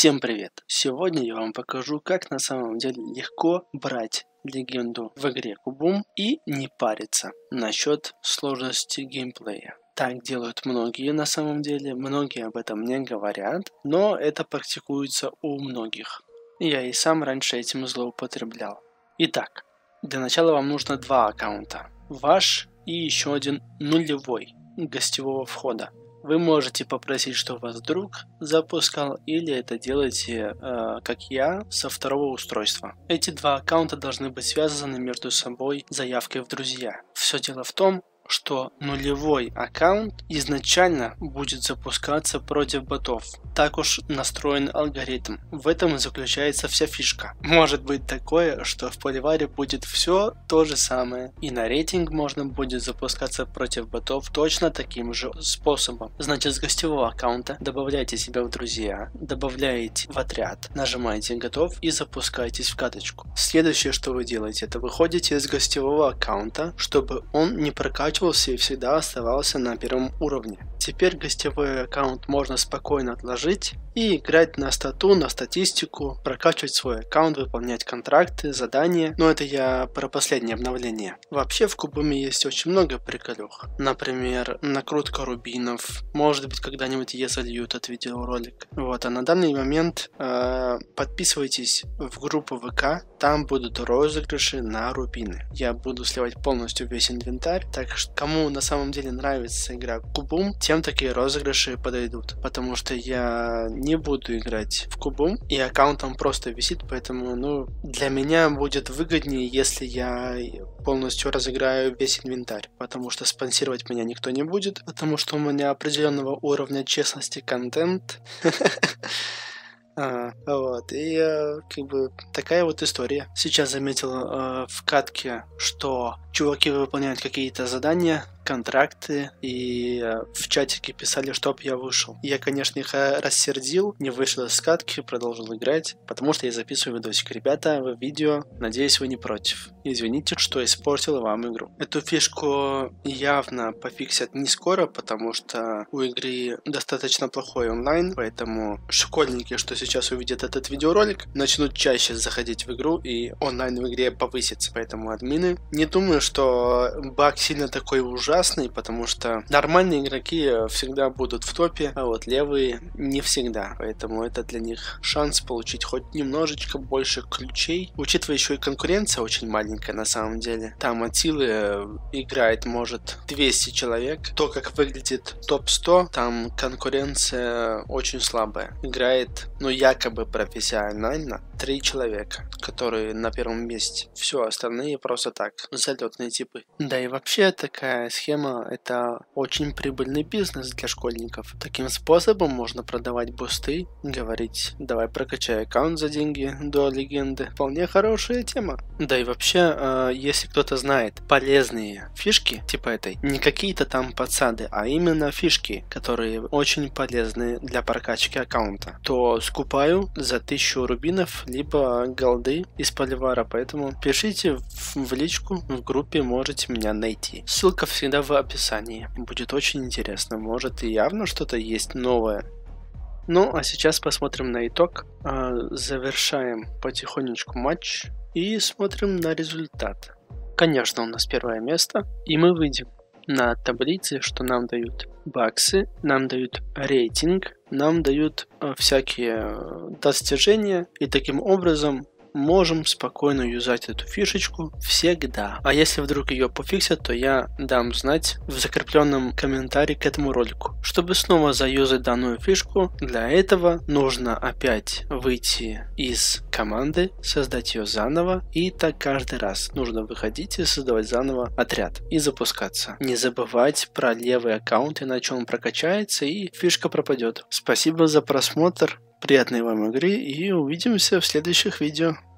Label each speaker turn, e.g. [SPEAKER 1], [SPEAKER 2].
[SPEAKER 1] Всем привет! Сегодня я вам покажу, как на самом деле легко брать легенду в игре Кубум и не париться насчет сложности геймплея. Так делают многие на самом деле, многие об этом не говорят, но это практикуется у многих. Я и сам раньше этим злоупотреблял. Итак, для начала вам нужно два аккаунта. Ваш и еще один нулевой гостевого входа. Вы можете попросить, чтобы вас друг запускал, или это делаете, как я, со второго устройства. Эти два аккаунта должны быть связаны между собой заявкой в друзья. Все дело в том, что нулевой аккаунт изначально будет запускаться против ботов. Так уж настроен алгоритм. В этом и заключается вся фишка. Может быть такое, что в Поливаре будет все то же самое. И на рейтинг можно будет запускаться против ботов точно таким же способом. Значит, с гостевого аккаунта добавляйте себя в друзья, добавляете в отряд, нажимаете готов и запускаетесь в каточку. Следующее, что вы делаете, это выходите из гостевого аккаунта, чтобы он не прокачивался и всегда оставался на первом уровне. Теперь гостевой аккаунт можно спокойно отложить и играть на стату, на статистику, прокачивать свой аккаунт, выполнять контракты, задания. Но это я про последнее обновление. Вообще в Кубуме есть очень много приколюх. Например, накрутка рубинов. Может быть, когда-нибудь я залью этот видеоролик. Вот, а на данный момент подписывайтесь в группу ВК. Там будут розыгрыши на рубины. Я буду сливать полностью весь инвентарь. Так что кому на самом деле нравится игра Кубум, тем такие розыгрыши подойдут. Потому что я не буду играть в Кубум, и аккаунт там просто висит, поэтому, для меня будет выгоднее, если я полностью разыграю весь инвентарь, потому что спонсировать меня никто не будет, потому что у меня определенного уровня честности контент. Вот, и такая вот история. Сейчас заметил в катке, что чуваки выполняют какие-то задания, контракты, и в чатике писали, чтоб я вышел. Я, конечно, их рассердил, не вышел из катки, продолжил играть, потому что я записываю видосик. Ребята, вы видео, надеюсь, вы не против. Извините, что испортил вам игру. Эту фишку явно пофиксят не скоро, потому что у игры достаточно плохой онлайн, поэтому школьники, что сейчас увидят этот видеоролик, начнут чаще заходить в игру, и онлайн в игре повысится. Поэтому админы, не думаю, что баг сильно такой ужасный, потому что нормальные игроки всегда будут в топе, а вот левые не всегда. Поэтому это для них шанс получить хоть немножечко больше ключей. Учитывая еще и конкуренция очень маленькая на самом деле. Там от силы играет, может, 200 человек. То, как выглядит топ-100, там конкуренция очень слабая. Играет, якобы профессионально 3 человека, которые на первом месте. Все остальные просто так, залетные типы. Да и вообще такая схема — это очень прибыльный бизнес для школьников. Таким способом можно продавать бусты, говорить: давай прокачай аккаунт за деньги до легенды. Вполне хорошая тема. Да и вообще, если кто-то знает полезные фишки, типа этой, не какие-то там подсады, а именно фишки, которые очень полезны для прокачки аккаунта, то скупаю за 1000 рубинов, либо голды из Поливара, поэтому пишите в личку, в группе можете меня найти. Ссылка всегда в описании. Будет очень интересно, может и явно что-то есть новое. Ну, а сейчас посмотрим на итог. Завершаем потихонечку матч и смотрим на результат. Конечно, у нас первое место, и мы выйдем на таблице, что нам дают баксы, нам дают рейтинг, нам дают всякие достижения, и таким образом можем спокойно юзать эту фишечку всегда. А если вдруг ее пофиксят, то я дам знать в закрепленном комментарии к этому ролику. Чтобы снова заюзать данную фишку, для этого нужно опять выйти из команды, создать ее заново, и так каждый раз нужно выходить и создавать заново отряд и запускаться. Не забывать про левый аккаунт, иначе он прокачается и фишка пропадет. Спасибо за просмотр. Приятной вам игры и увидимся в следующих видео.